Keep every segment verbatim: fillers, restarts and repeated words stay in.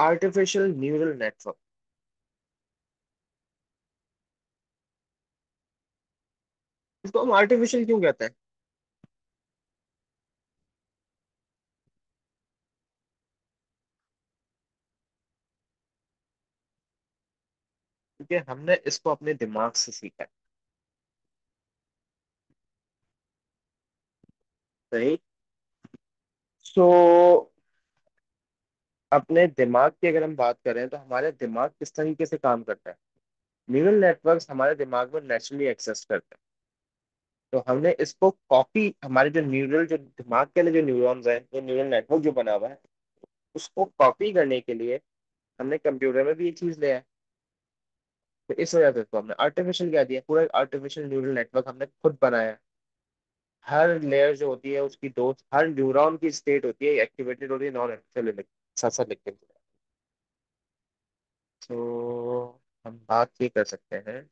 Artificial neural network. इसको हम artificial क्यों कहते हैं? क्योंकि हमने इसको अपने दिमाग से सीखा है। सही। सो अपने दिमाग की अगर हम बात करें तो हमारे दिमाग किस तरीके से काम करता है। न्यूरल नेटवर्क्स हमारे दिमाग में नेचुरली एक्सेस करते हैं। तो हमने इसको कॉपी, हमारे जो न्यूरल जो दिमाग के लिए जो न्यूरॉन्स हैं, जो न्यूरल नेटवर्क जो बना हुआ है, उसको कॉपी करने के लिए हमने कंप्यूटर में भी ये चीज लिया है। तो इस वजह से इसको हमने आर्टिफिशियल कह दिया। पूरा आर्टिफिशियल न्यूरल नेटवर्क हमने खुद बनाया है। हर लेयर जो होती है उसकी दो, हर न्यूरॉन की स्टेट होती है, एक्टिवेटेड होती है, नॉन एक्टिवेटेड। साथ साथ लिखते हैं। तो हम बात ये कर सकते हैं।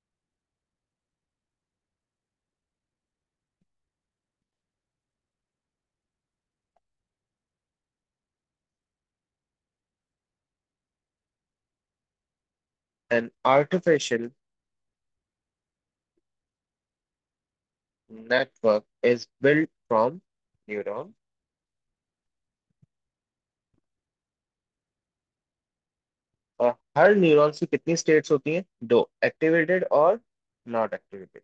An artificial network is built from neuron. और हर न्यूरॉन्स की कितनी स्टेट्स होती हैं? दो, एक्टिवेटेड और नॉट एक्टिवेटेड।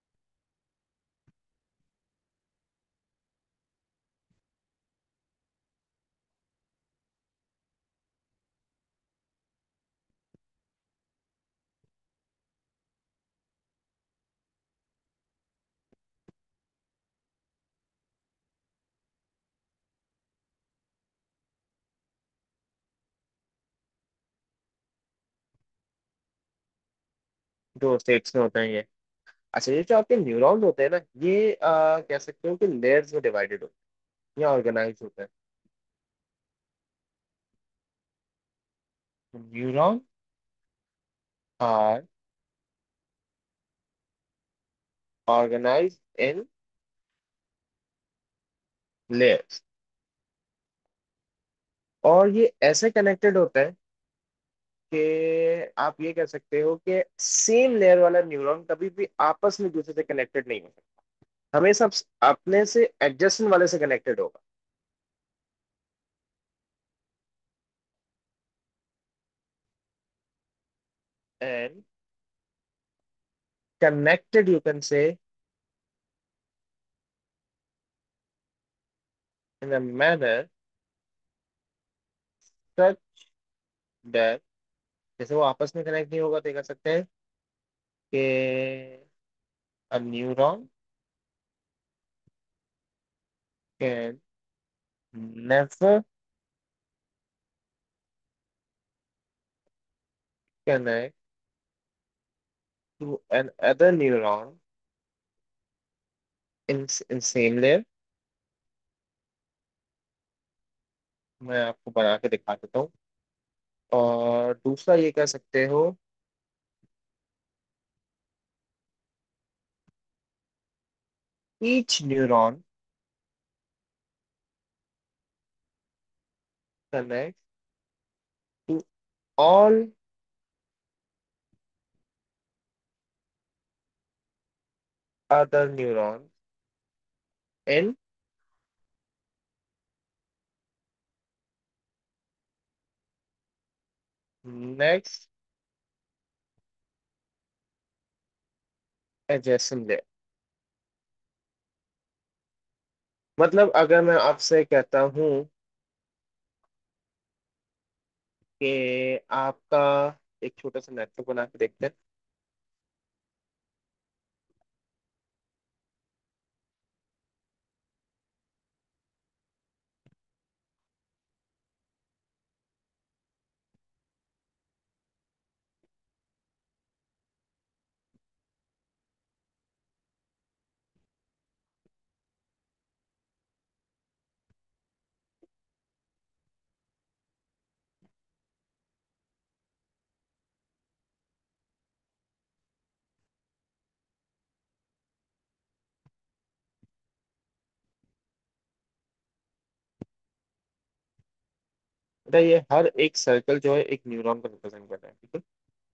दो स्टेट्स में होते हैं ये। अच्छा, ये जो आपके न्यूरॉन्स होते हैं ना, ये आ, कह सकते हो कि लेयर्स में डिवाइडेड होते हैं या ऑर्गेनाइज होते हैं। Neuron are organize in layers. और ये ऐसे कनेक्टेड होते हैं कि आप ये कह सकते हो कि सेम लेयर वाला न्यूरॉन कभी भी आपस में दूसरे से कनेक्टेड नहीं हो सकता। हमेशा अपने से एडजेसेंट वाले से कनेक्टेड होगा। And connected, you can say, in a manner such that, जैसे वो आपस में कनेक्ट नहीं होगा तो ये कह सकते हैं कि a neuron can never connect to another neuron in in same layer। मैं आपको बना के दिखा देता हूँ। और दूसरा ये कह सकते हो, each neuron connects to all other neurons in next adjacent layer। मतलब अगर मैं आपसे कहता हूँ कि आपका एक छोटा सा नेटवर्क बना के देखते हैं। बेटा ये हर एक सर्कल जो है एक न्यूरॉन को रिप्रेजेंट कर रहा है, ठीक है।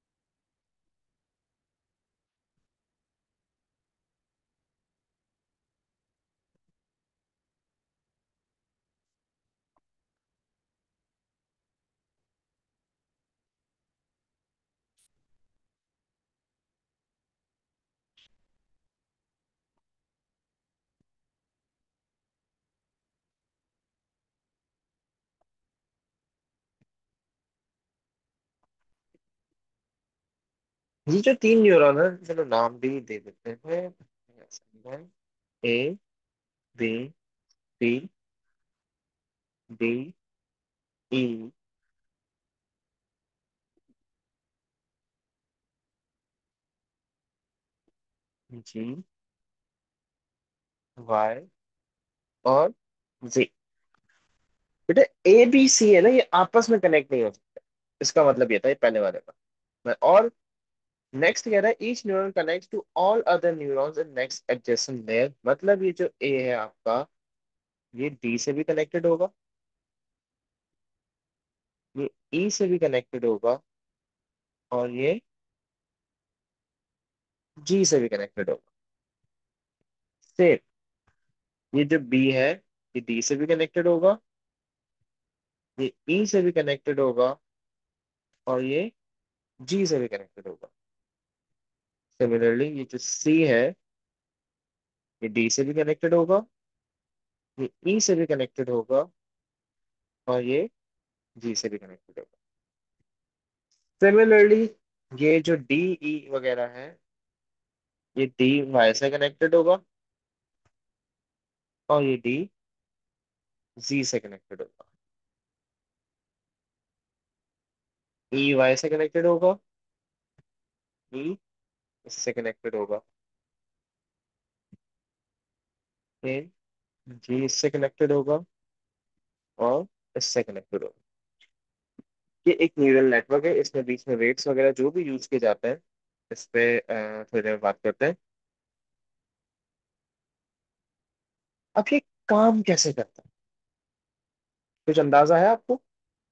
ये जो तीन न्यूरॉन है, चलो नाम भी दे देते हैं। A, B, C, D, E, G, Y और जी। बेटा ए बी सी है ना, ये आपस में कनेक्ट नहीं हो सकते। इसका मतलब ये था ये पहले वाले का। मैं- और नेक्स्ट कह रहा है each neuron connect to all other neurons in next adjacent layer. मतलब ये जो ए है आपका, ये डी से भी कनेक्टेड होगा, ये ई से भी कनेक्टेड होगा, और ये जी से भी कनेक्टेड होगा। सेम, ये जो बी है, ये डी से भी कनेक्टेड होगा, ये ई से भी कनेक्टेड होगा, और ये जी से भी कनेक्टेड होगा। सिमिलरली ये जो सी है, ये डी से भी कनेक्टेड होगा, ये ई से भी कनेक्टेड होगा, और ये जी से भी कनेक्टेड होगा। सिमिलरली ये जो डी ई वगैरह है, ये डी वाई से कनेक्टेड होगा, और ये डी जी से कनेक्टेड होगा। ई वाई से कनेक्टेड होगा, ई इससे कनेक्टेड होगा, ये जी इससे कनेक्टेड होगा, और इससे कनेक्टेड होगा। ये एक न्यूरल नेटवर्क है, इसमें बीच में वेट्स वगैरह जो भी यूज किए जाते हैं, इस पे अ, थोड़ी देर में बात करते हैं। अब ये काम कैसे करता है, कुछ अंदाजा है आपको?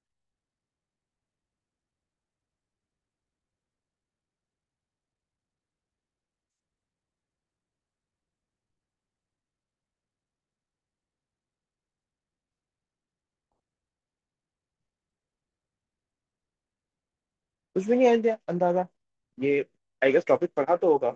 कुछ भी नहीं आइडिया, अंदाजा? ये आई गेस टॉपिक पढ़ा तो होगा।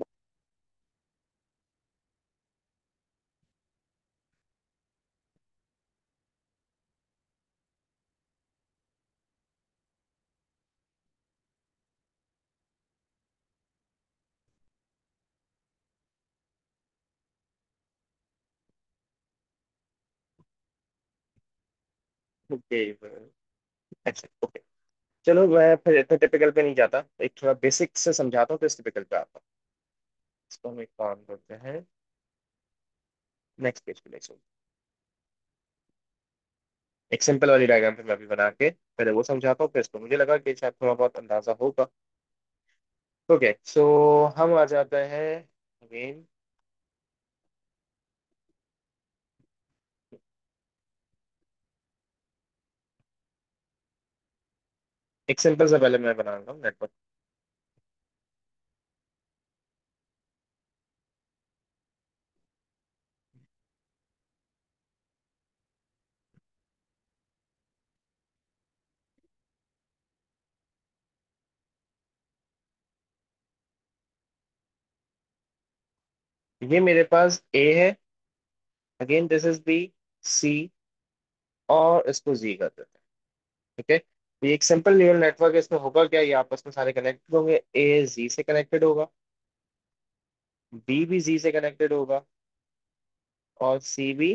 ओके, अच्छा ओके। चलो मैं फिर इतने टिपिकल पे नहीं जाता, एक थोड़ा बेसिक से समझाता हूँ तो इस टिपिकल पे आता हूँ। इसको हम एक काम करते हैं, नेक्स्ट पेज पे नेक्स्ट। एक सिंपल वाली डायग्राम पे मैं अभी बना के पहले वो समझाता हूँ, फिर इसको मुझे लगा कि शायद थोड़ा बहुत अंदाजा होगा। ओके सो हम आ जाते हैं अगेन। एक सिंपल सा पहले मैं बना रहा हूँ नेटवर्क। ये मेरे पास ए है, again this is B, C, और इसको जी कर देते हैं। ठीक है, ये एक सिंपल न्यूरल नेटवर्क है, इसमें होगा क्या, ये आपस में सारे कनेक्टेड होंगे। ए जी से कनेक्टेड होगा, बी भी जी से कनेक्टेड होगा, और सी भी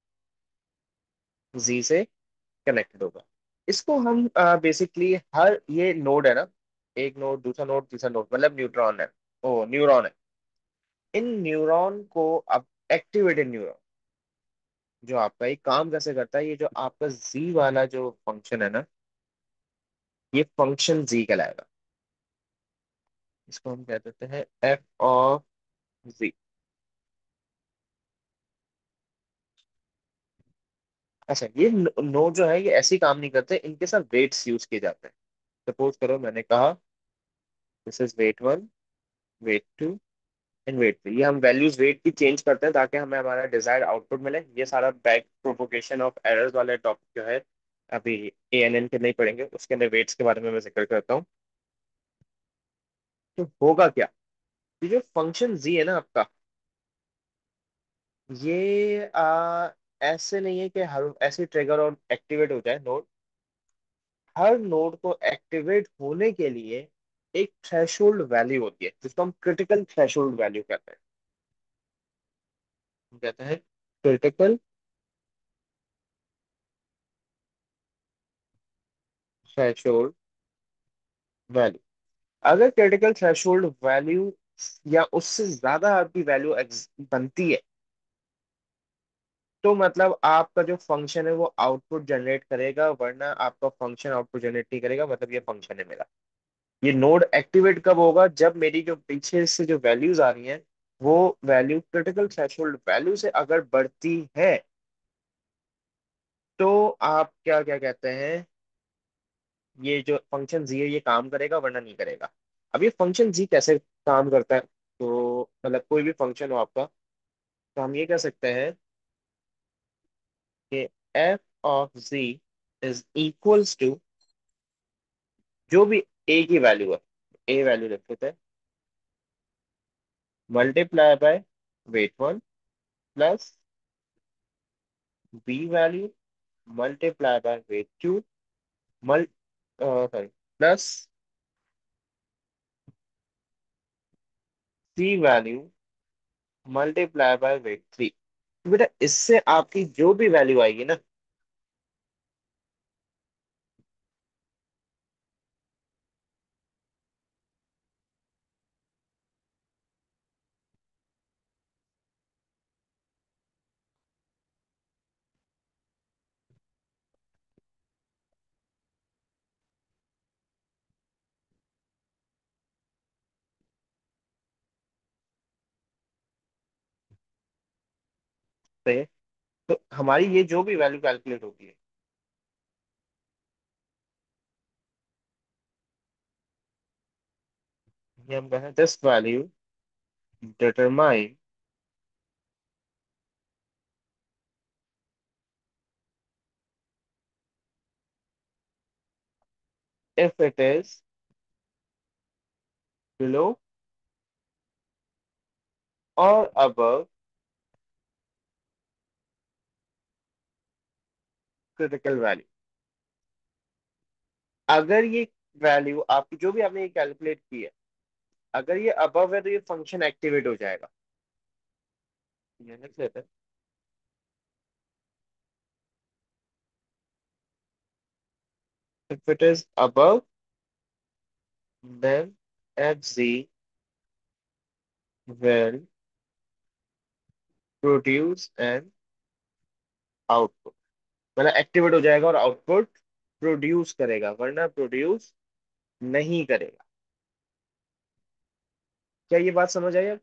जी से कनेक्टेड होगा। इसको हम बेसिकली हर ये नोड है ना, एक नोड दूसरा नोड तीसरा नोड, मतलब न्यूट्रॉन है, ओ न्यूरॉन है। इन न्यूरॉन को अब एक्टिवेटेड न्यूरॉन, जो आपका ये काम कैसे करता है, ये जो आपका जी वाला जो फंक्शन है ना, ये फंक्शन जी कहलाएगा। इसको हम कह देते हैं एफ ऑफ जी। अच्छा, ये नोड जो है ये ऐसे ही काम नहीं करते, इनके साथ वेट्स यूज किए जाते हैं। सपोज करो मैंने कहा this is weight one, weight two and weight three, ये हम वैल्यूज वेट की चेंज करते हैं ताकि हमें हमारा डिजायर्ड आउटपुट मिले। ये सारा बैक प्रोपोगेशन ऑफ एरर्स वाले टॉपिक जो है अभी ए एन एन के नहीं पढ़ेंगे, उसके अंदर वेट्स के बारे में मैं जिक्र करता हूँ। तो होगा क्या, ये जो फंक्शन जी है ना आपका, ये आ, ऐसे नहीं है कि हर ऐसे ट्रिगर और एक्टिवेट हो जाए नोड। हर नोड को एक्टिवेट होने के लिए एक थ्रेशोल्ड वैल्यू होती है जिसको हम क्रिटिकल थ्रेशोल्ड वैल्यू कहते हैं। हम कहते हैं क्रिटिकल थ्रेशोल्ड वैल्यू। अगर क्रिटिकल थ्रेशोल्ड वैल्यू या उससे ज्यादा आपकी वैल्यू बनती है, तो मतलब आपका जो फंक्शन है वो आउटपुट जनरेट करेगा, वरना आपका फंक्शन आउटपुट जनरेट नहीं करेगा, मतलब ये फंक्शन है मेरा। ये नोड एक्टिवेट कब होगा, जब मेरी जो पीछे से जो वैल्यूज आ रही हैं वो वैल्यू क्रिटिकल थ्रेशोल्ड वैल्यू से अगर बढ़ती है, तो आप क्या क्या कहते हैं, ये जो फंक्शन जी है ये काम करेगा वरना नहीं करेगा। अब ये फंक्शन जी कैसे काम करता है, तो मतलब कोई भी फंक्शन हो आपका, तो हम ये कह सकते हैं कि F of G is equals to जो भी ए की वैल्यू है, ए वैल्यू लिख लेते हैं, multiply by weight one plus B value multiply by weight two mul sorry plus C value multiply by weight three. बेटा इससे आपकी जो भी वैल्यू आएगी ना, से तो हमारी ये जो भी वैल्यू कैलकुलेट होती है, ये हम कहते हैं this value determine if it is below और अबव क्रिटिकल वैल्यू। अगर ये वैल्यू आपकी जो भी आपने ये कैलकुलेट की है, अगर ये अबव है तो ये फंक्शन एक्टिवेट हो जाएगा। ये लिख लेते हैं, if it is above then F G will produce an output, मतलब एक्टिवेट हो जाएगा और आउटपुट प्रोड्यूस करेगा, वरना प्रोड्यूस नहीं करेगा। क्या ये बात समझ आई अब?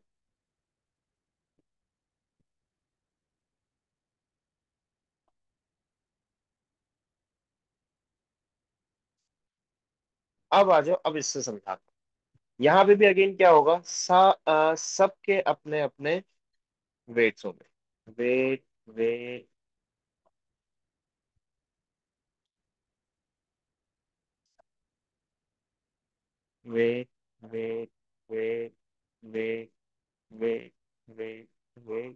अब आ जाओ, अब इससे समझाता हूँ। यहाँ पे भी अगेन क्या होगा, सा अ, सबके अपने अपने वेट्स होंगे। Weight weight weight weight weight weight weight weight weight.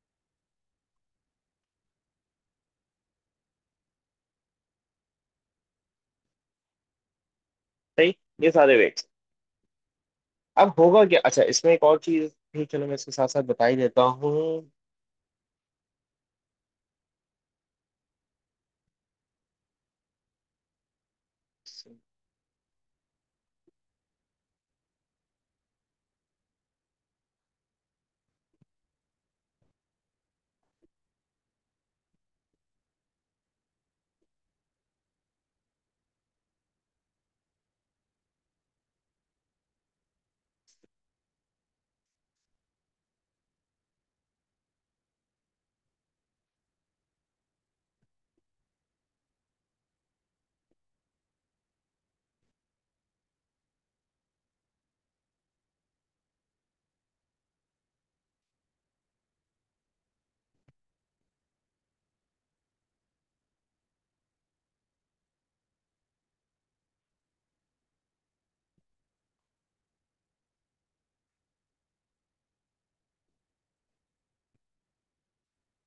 सही, ये सारे वेट्स। अब होगा क्या, अच्छा इसमें एक और चीज भी, चलो मैं इसके साथ साथ बता ही देता हूँ।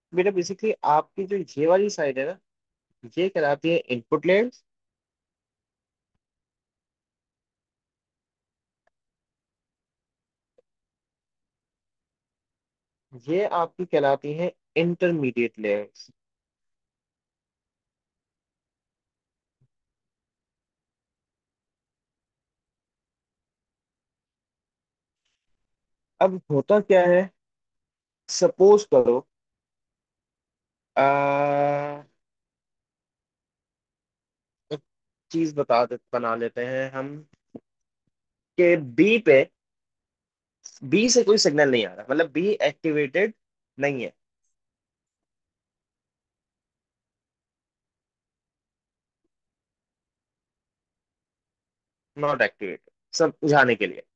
बेटा बेसिकली आपकी जो ये वाली साइड है ना, ये कहलाती है इनपुट लेयर। ये आपकी कहलाती है इंटरमीडिएट लेयर्स। अब होता क्या है, सपोज करो, आ, एक चीज बता दे बना लेते हैं हम कि बी पे, बी से कोई सिग्नल नहीं आ रहा, मतलब बी एक्टिवेटेड नहीं है। नॉट एक्टिवेटेड, सब बुझाने के लिए।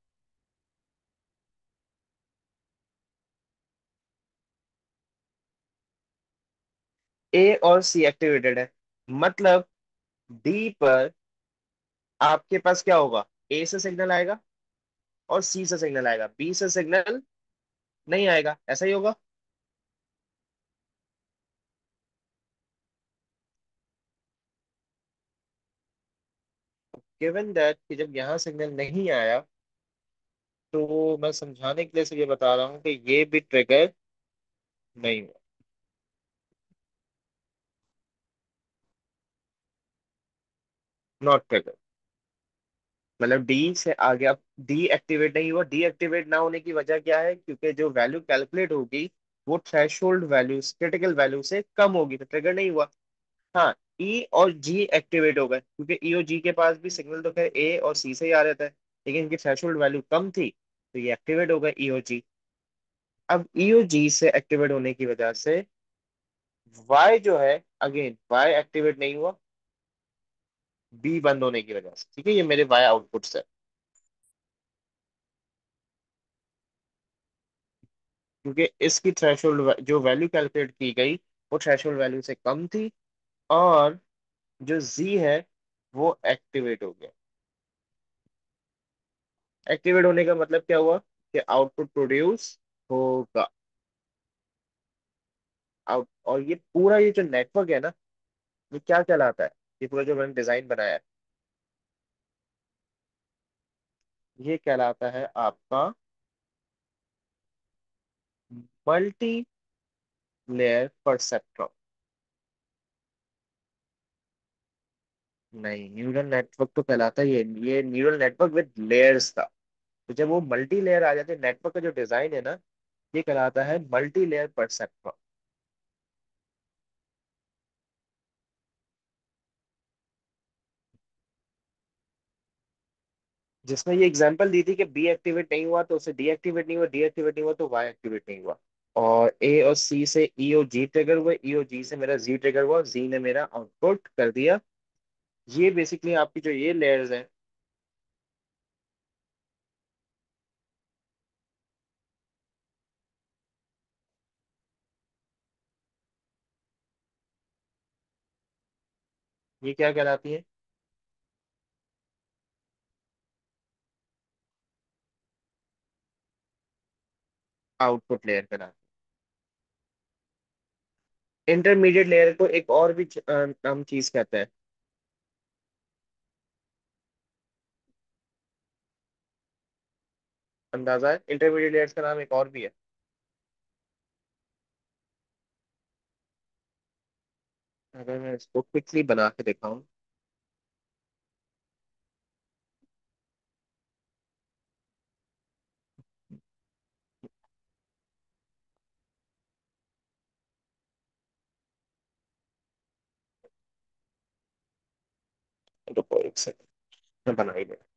ए और सी एक्टिवेटेड है, मतलब डी पर आपके पास क्या होगा, ए से सिग्नल आएगा और सी से सिग्नल आएगा, बी से सिग्नल नहीं आएगा, ऐसा ही होगा। गिवन दैट कि जब यहाँ सिग्नल नहीं आया, तो मैं समझाने के लिए से ये बता रहा हूँ कि ये भी ट्रिगर नहीं हुआ। नॉट ट्रिगर, मतलब डी से आगे अब डी एक्टिवेट नहीं हुआ। डी एक्टिवेट ना होने की वजह क्या है, क्योंकि जो वैल्यू कैलकुलेट होगी वो थ्रेशोल्ड वैल्यू, क्रिटिकल वैल्यू से कम होगी, तो ट्रिगर नहीं हुआ। हाँ, ई और जी एक्टिवेट हो गए, क्योंकि ई और जी के पास भी सिग्नल तो खैर ए और सी से ही आ रहा था, लेकिन इनकी थ्रेशोल्ड वैल्यू कम थी, तो ये एक्टिवेट हो गए ई और जी। अब ई और जी से एक्टिवेट होने की वजह से वाई जो है, अगेन वाई एक्टिवेट नहीं हुआ, बी बंद होने की वजह से। ठीक है, ये मेरे वाई आउटपुट्स है, क्योंकि इसकी थ्रेशोल्ड जो वैल्यू कैलकुलेट की गई वो थ्रेशोल्ड वैल्यू से कम थी, और जो जी है वो एक्टिवेट हो गया। एक्टिवेट होने का मतलब क्या हुआ, कि आउटपुट प्रोड्यूस होगा। आउट, और ये पूरा ये जो नेटवर्क है ना, ये क्या कहलाता है, ये पूरा जो मैंने डिजाइन बनाया है, ये कहलाता है आपका मल्टी लेयर परसेप्ट्रॉन। नहीं, न्यूरल नेटवर्क तो कहलाता ही है, ये न्यूरल नेटवर्क विद लेयर्स था। तो जब वो मल्टी लेयर आ जाते हैं, नेटवर्क का जो डिजाइन है ना, ये कहलाता है मल्टी लेयर परसेप्ट्रॉन। जिसमें ये एग्जांपल दी थी कि बी एक्टिवेट नहीं हुआ तो उसे डीएक्टिवेट नहीं हुआ, डीएक्टिवेट नहीं हुआ तो वाई एक्टिवेट नहीं हुआ। और ए और सी से ई और जी ट्रिगर हुए, ई और जी से मेरा जी ट्रिगर हुआ, जी ने मेरा आउटपुट कर दिया। ये बेसिकली आपकी जो ये लेयर्स हैं, ये क्या कहलाती है, आउटपुट लेयर कहलाती है। इंटरमीडिएट लेयर को एक और भी च- अ, हम चीज कहते हैं, अंदाजा है, इंटरमीडिएट लेयर्स का नाम एक और भी है। अगर मैं इसको क्विकली बना के दिखाऊं, तो एक सेकंड मैं बना ही दे।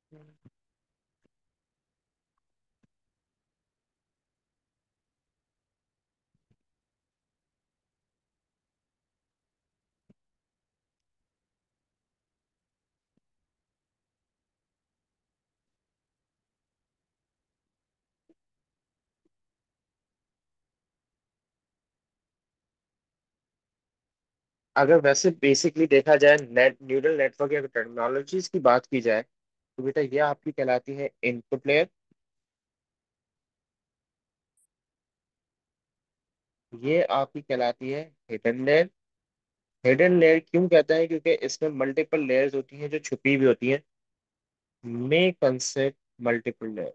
अगर वैसे बेसिकली देखा जाए, नेट न्यूरल नेटवर्क या टेक्नोलॉजीज की बात की जाए, तो बेटा ये आपकी कहलाती है इनपुट लेयर। ये आपकी कहलाती है हिडन लेयर। हिडन लेयर क्यों कहते हैं? क्योंकि इसमें मल्टीपल लेयर्स होती हैं जो छुपी हुई होती हैं। May concept multiple layer.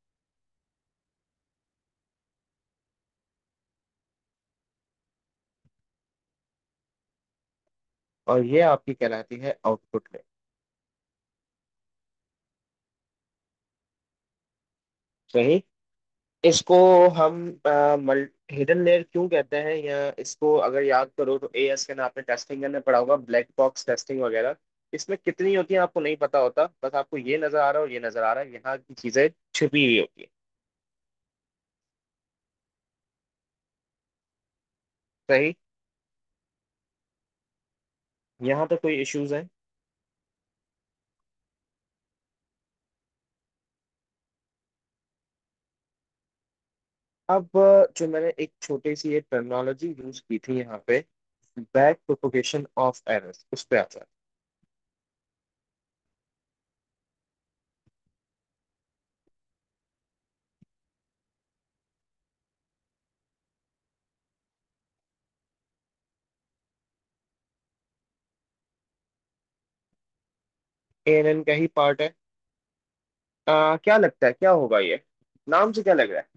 और ये आपकी कहलाती है आउटपुट लेयर। सही। इसको हम हिडन लेयर क्यों कहते हैं, या इसको अगर याद करो तो ए एस के नाम पे टेस्टिंग करने पड़ा होगा, ब्लैक बॉक्स टेस्टिंग वगैरह। इसमें कितनी होती है आपको नहीं पता होता, बस आपको ये नजर आ रहा है और ये नजर आ रहा है, यहाँ की चीजें छुपी हुई होती है। सही। यहाँ तो कोई इश्यूज है? अब जो मैंने एक छोटी सी ये टर्मिनोलॉजी यूज की थी यहाँ पे, बैक प्रोपोगेशन ऑफ एरर्स, उस पे आता है। ए एन एन का ही पार्ट है। आ, क्या लगता है क्या होगा ये? नाम से क्या लग रहा है?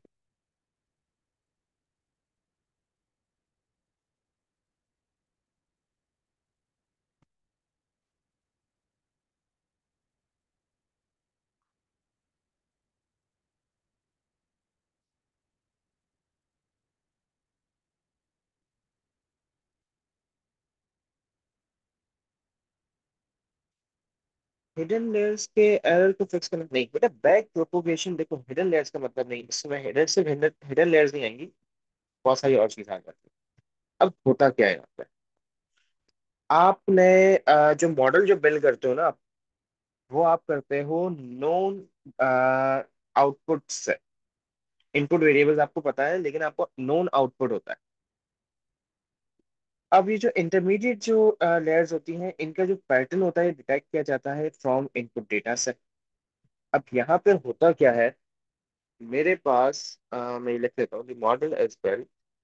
हिडन लेयर्स के एरर को फिक्स करना नहीं बेटा, बैक प्रोपोगेशन देखो, हिडन लेयर्स का मतलब नहीं, इसमें हिडन सिर्फ हिडन लेयर्स नहीं आएंगी, बहुत सारी और चीजें आ जाती है। अब होता क्या है यहाँ पे, आपने अ, जो मॉडल जो बिल्ड करते हो ना आप, वो आप करते हो नोन आउटपुट से। इनपुट वेरिएबल्स आपको पता है, लेकिन आपको नोन आउटपुट होता है। अब ये जो इंटरमीडिएट जो लेयर्स होती हैं, इनका जो पैटर्न होता है डिटेक्ट किया जाता है फ्रॉम इनपुट डेटा से। अब यहाँ पे होता क्या है, मेरे पास अ, मैं लिख लेता हूँ model as well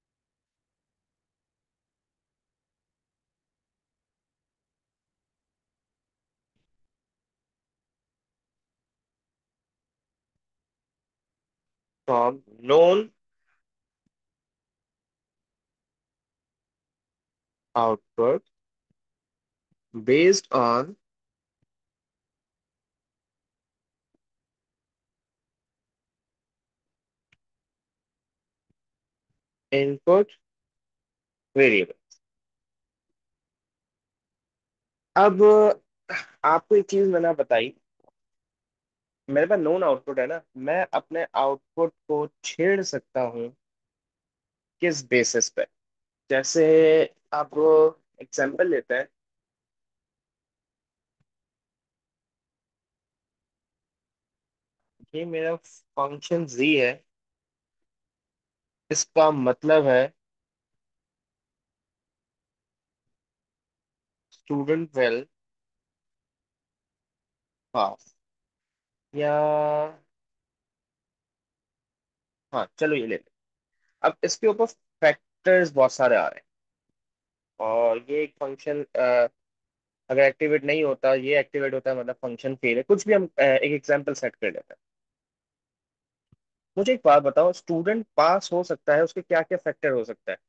from known output based on input variable. अब आपको एक चीज मैंने बताई, मेरे पास नोन आउटपुट है ना, मैं अपने आउटपुट को छेड़ सकता हूँ किस बेसिस पे? जैसे आप एग्जांपल लेते हैं, ये मेरा फंक्शन जी है, इसका मतलब है स्टूडेंट वेल पास, या हाँ चलो ये ले लें। अब इसके ऊपर फैक्टर्स बहुत सारे आ रहे हैं, और ये एक फंक्शन अगर एक्टिवेट नहीं होता, ये एक्टिवेट होता है मतलब फंक्शन फेल है, कुछ भी हम अ, एक एग्जांपल सेट कर लेते हैं। मुझे एक बात बताओ, स्टूडेंट पास हो सकता है, उसके क्या क्या फैक्टर हो सकता है?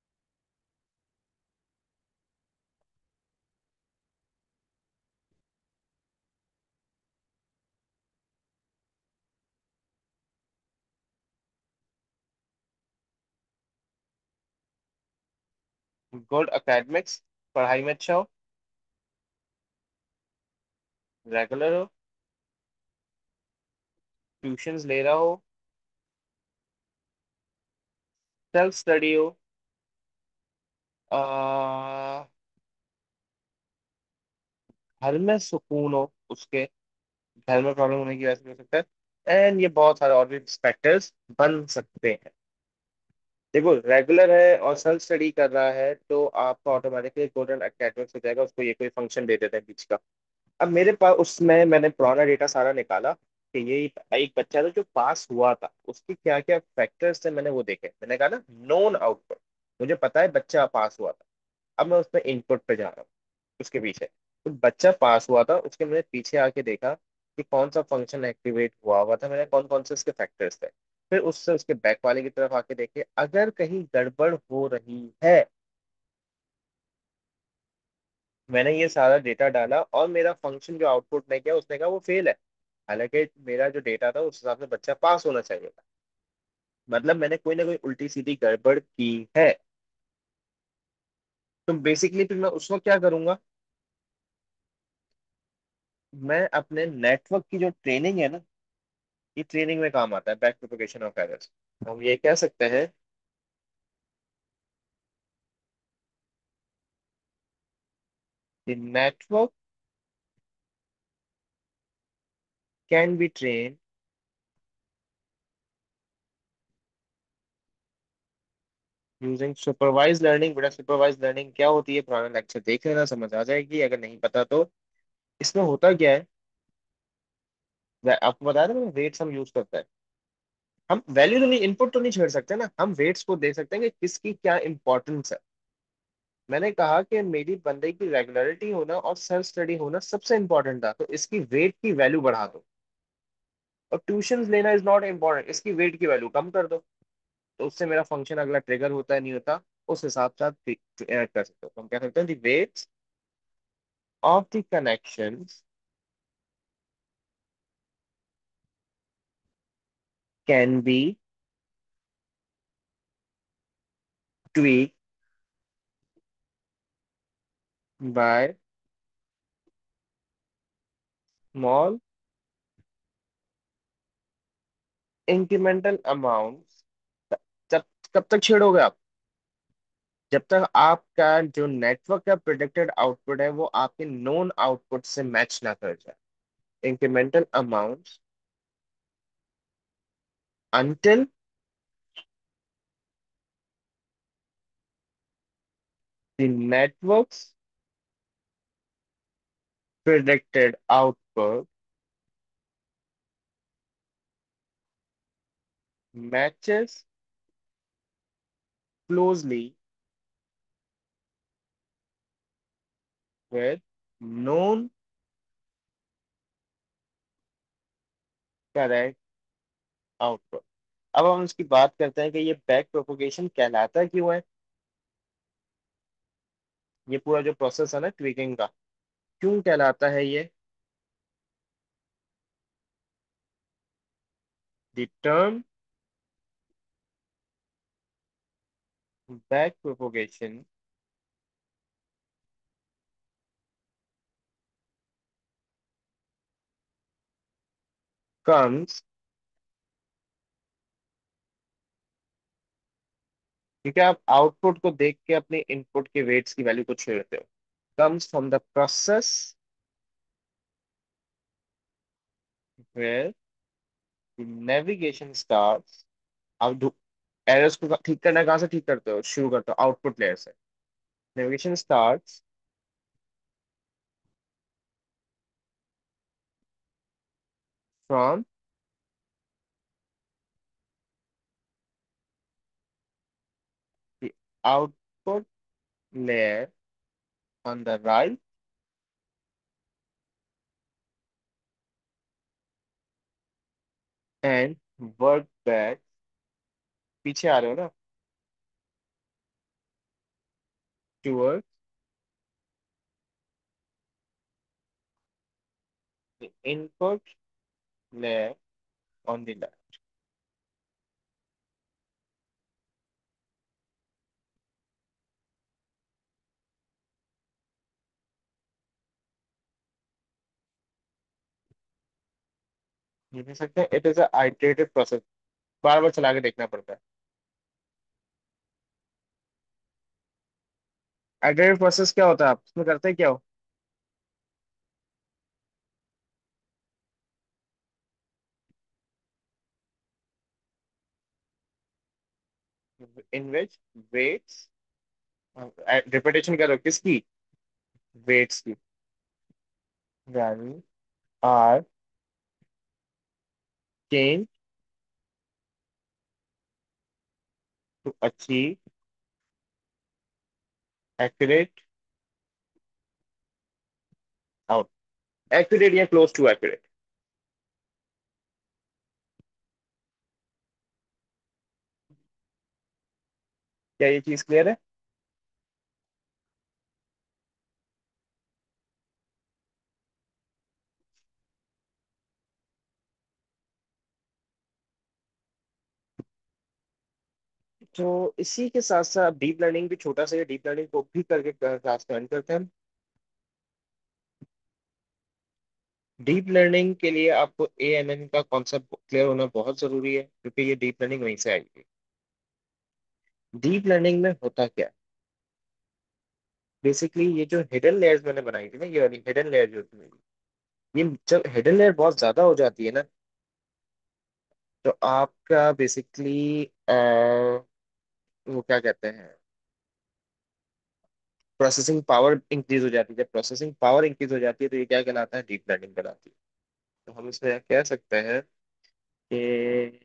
गुड एकेडमिक्स, पढ़ाई में अच्छा हो, रेगुलर हो, ट्यूशंस ले रहा हो, सेल्फ स्टडी हो, आ, घर में सुकून हो उसके, घर में प्रॉब्लम होने की वजह से भी हो सकता है, एंड ये बहुत सारे और भी फैक्टर्स बन सकते हैं। देखो रेगुलर है और सेल्फ स्टडी कर रहा है तो आपका ऑटोमेटिकली गोल्डन एकेडमिक्स हो जाएगा, उसको ये कोई फंक्शन दे देते हैं बीच का। अब मेरे पास उसमें मैंने पुराना डेटा सारा निकाला कि ये एक बच्चा था जो पास हुआ था, उसके क्या क्या फैक्टर्स थे मैंने वो देखे। मैंने कहा ना नोन आउटपुट, मुझे पता है बच्चा पास हुआ था। अब मैं उसमें इनपुट पे जा रहा हूँ उसके पीछे। तो बच्चा पास हुआ था, उसके मैंने पीछे आके देखा कि कौन सा फंक्शन एक्टिवेट हुआ हुआ था, मैंने कौन कौन से उसके फैक्टर्स थे। फिर उससे उसके बैक वाले की तरफ आके देखे, अगर कहीं गड़बड़ हो रही है, मैंने ये सारा डेटा डाला और मेरा फंक्शन जो आउटपुट ने किया उसने कहा वो फेल है। हालांकि मेरा जो डेटा था उस हिसाब से बच्चा पास होना चाहिए था। मतलब मैंने कोई ना कोई उल्टी सीधी गड़बड़ की है। तो बेसिकली फिर मैं उस वक्त क्या करूंगा, मैं अपने नेटवर्क की जो ट्रेनिंग है ना, ये ट्रेनिंग में काम आता है बैक प्रोपगेशन ऑफ एरर्स। हम ये कह सकते हैं कि network can be train using supervise learning. बेटा सुपरवाइज लर्निंग क्या होती है, पुराना लेक्चर देख लेना, समझ आ जाएगी अगर नहीं पता तो। इसमें होता क्या है, वे- आपको बताया था ना, वेट्स हम यूज करते हैं। हम वैल्यू तो नहीं, इनपुट तो नहीं छेड़ सकते ना, हम वेट्स को दे सकते हैं कि किसकी क्या इंपॉर्टेंस है। मैंने कहा कि मेरी बंदे की रेगुलरिटी होना और सेल्फ स्टडी होना सबसे इंपॉर्टेंट था, तो इसकी वेट की वैल्यू बढ़ा दो। और ट्यूशन लेना इज नॉट इम्पॉर्टेंट, इसकी वेट की वैल्यू कम कर दो। तो उससे मेरा फंक्शन अगला ट्रिगर होता है नहीं होता, उस हिसाब से आप ट्रि- ट्रि- कर सकते हो। तो हम कह सकते हैं the weights of the connections can be tweak by small incremental amount. जब कब तक छेड़ोगे आप, जब तक आपका जो नेटवर्क का प्रिडिक्टेड आउटपुट है वो आपके नोन आउटपुट से मैच ना कर जाए। Incremental amount until the network's predicted output matches closely with known correct output। अब हम इसकी बात करते हैं कि ये बैक प्रोपोगेशन कहलाता क्यों है, ये पूरा जो प्रोसेस है ना ट्विगिंग का, क्यों कहलाता है ये। The term back propagation comes, क्योंकि आप आउटपुट को देख के अपने इनपुट के वेट्स की वैल्यू को छेड़ते हो, comes from the process where the navigation starts। अब एरर्स को ठीक करना कहाँ से ठीक करते हो, शुरू करते हो आउटपुट लेयर से। Navigation starts from the output layer on the right and work back, पीछे आ रहे हो ना, toward the input layer on the left. ये कह सकते हैं it is a iterative process, बार बार चला के देखना पड़ता है। आइटरेटिव प्रोसेस क्या होता है, आप उसमें करते हैं क्या हो? इन विच वेट्स, रिपीटेशन करो किसकी? वेट्स की। Value are change to achieve accurate out, accurate या क्लोज टू एक्यूरेट। क्या ये चीज क्लियर है? तो इसी के साथ साथ डीप लर्निंग भी, छोटा सा डीप लर्निंग को भी करके क्लास में end करते हैं। डीप लर्निंग के लिए आपको ए एन एन का कॉन्सेप्ट क्लियर होना बहुत जरूरी है, क्योंकि ये डीप लर्निंग वहीं से आएगी। डीप लर्निंग में होता क्या है, बेसिकली ये जो हिडन लेयर्स मैंने बनाई थी ना, ये वाली हिडन लेयर जो थी मेरी, ये जब हिडन लेयर बहुत ज्यादा हो जाती है ना, तो आपका बेसिकली वो क्या कहते हैं, प्रोसेसिंग पावर इंक्रीज हो जाती है। जब प्रोसेसिंग पावर इंक्रीज हो जाती है तो ये क्या कहलाता है, डीप लर्निंग कहलाती है। तो हम इसमें कह सकते हैं कि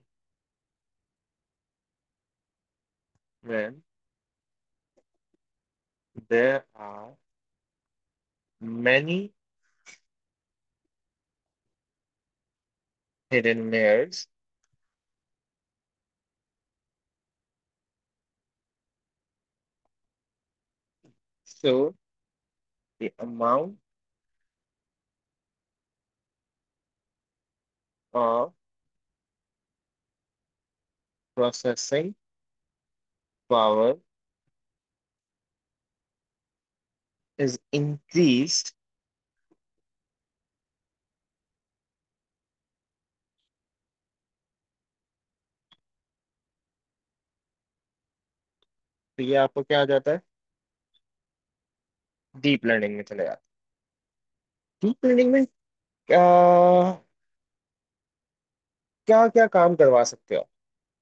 when there are many hidden layers, so the amount of processing power is increased। तो ये आपको क्या आ जाता है, डीप लर्निंग में चले जाता है। डीप लर्निंग में क्या क्या क्या काम करवा सकते हो?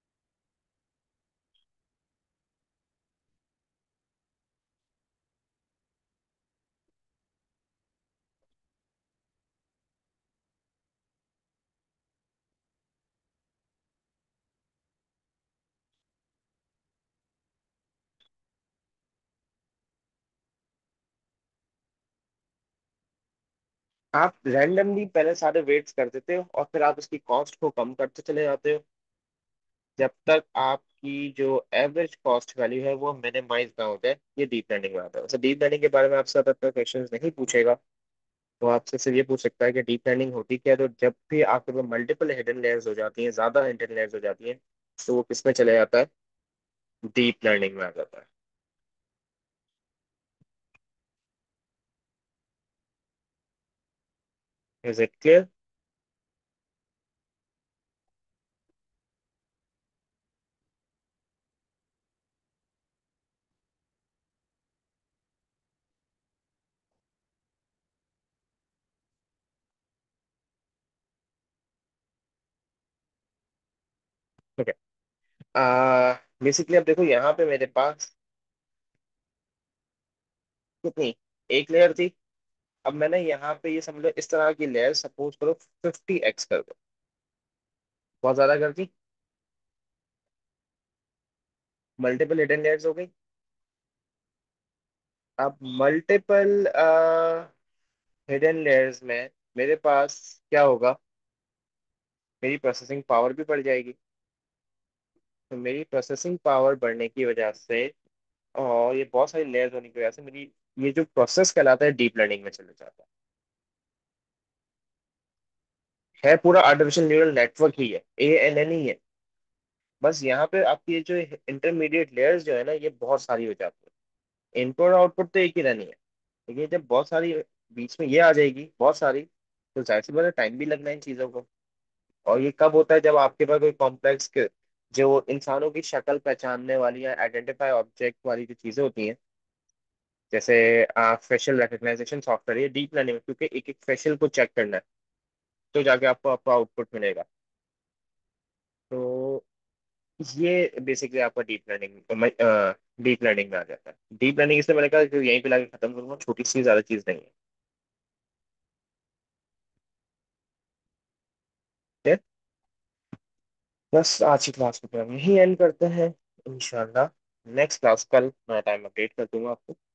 आप रैंडमली पहले सारे वेट्स कर देते हो और फिर आप उसकी कॉस्ट को कम करते चले जाते हो, जब तक आपकी जो एवरेज कॉस्ट वैल्यू है वो मिनिमाइज ना हो जाए। ये डीप लर्निंग में आता है। वैसे डीप लर्निंग के बारे में आपसे ज्यादा क्वेश्चन नहीं पूछेगा, तो आपसे सिर्फ ये पूछ सकता है कि डीप लर्निंग होती क्या है। तो जब भी आपके पास मल्टीपल हिडन लेयर्स हो जाती हैं, ज्यादा हिडन लेयर्स हो जाती हैं, तो वो किस में चले जाता है, डीप लर्निंग में आ जाता है। Is it clear? Okay. Ah basically अब देखो यहाँ पे मेरे पास कितनी, एक लेयर थी। अब मैंने यहाँ पे ये समझ लो इस तरह की लेयर सपोज करो फिफ्टी एक्स कर दो, बहुत ज्यादा कर दी। मल्टीपल हिडन लेयर्स हो गई। अब मल्टीपल हिडन लेयर्स में मेरे पास क्या होगा, मेरी प्रोसेसिंग पावर भी बढ़ जाएगी। तो मेरी प्रोसेसिंग पावर बढ़ने की वजह से और ये बहुत सारी लेयर्स होने की वजह से मेरी ये जो प्रोसेस कहलाता है डीप लर्निंग में चले जाता है है पूरा आर्टिफिशियल न्यूरल नेटवर्क ही है, ए एन एन ही है। बस यहाँ पे आपकी ये जो इंटरमीडिएट लेयर्स जो है ना, ये बहुत सारी हो जाती है। इनपुट आउटपुट तो एक ही रहनी है, लेकिन जब बहुत सारी बीच में ये आ जाएगी बहुत सारी, तो जाहिर सी बात है टाइम भी लगना है इन चीजों को। और ये कब होता है, जब आपके पास कोई कॉम्प्लेक्स जो इंसानों की शक्ल पहचानने वाली या आइडेंटिफाई ऑब्जेक्ट वाली जो चीजें होती हैं, जैसे फेशियल रिकग्नाइजेशन सॉफ्टवेयर, ये डीप लर्निंग, क्योंकि एक एक फेशियल को चेक करना है तो जाके आपको आपका आउटपुट मिलेगा। तो ये बेसिकली आपका डीप लर्निंग डीप लर्निंग में आ जाता है। डीप लर्निंग इसलिए मैंने कहा कि यहीं पे लाके खत्म करूंगा, छोटी सी ज्यादा चीज नहीं है। ठीक है? बस आज की क्लास को फिर हम यहीं एंड करते हैं। इंशाल्लाह नेक्स्ट क्लास कल मैं टाइम अपडेट कर दूंगा आपको।